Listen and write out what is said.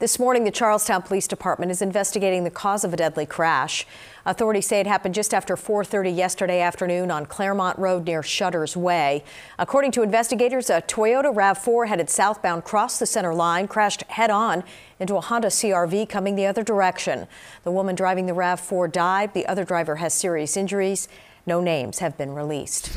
This morning, the Charlestown Police Department is investigating the cause of a deadly crash. Authorities say it happened just after 4:30 yesterday afternoon on Claremont Road near Shutters Way. According to investigators, a Toyota RAV4 headed southbound crossed the center line, crashed head-on into a Honda CR-V coming the other direction. The woman driving the RAV4 died. The other driver has serious injuries. No names have been released.